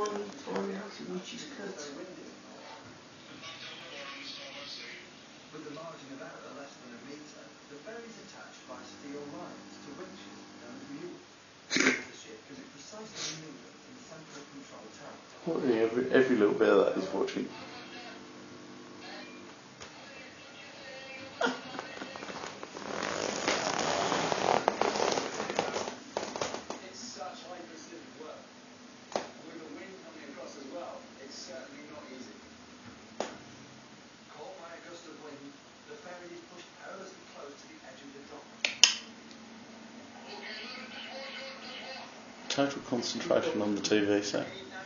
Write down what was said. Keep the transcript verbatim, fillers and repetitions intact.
With the margin of error less than a metre, the ferry is attached by steel lines to winches known as mules. The ship can be precisely maneuvered in the central control tower. What, every, every little bit of that is watching. It's such high-precision work. With the wind coming across as well, it's certainly not easy. Caught by a gust of wind, the ferry is pushed perilously close to the edge of the drop. Total concentration on the T V set.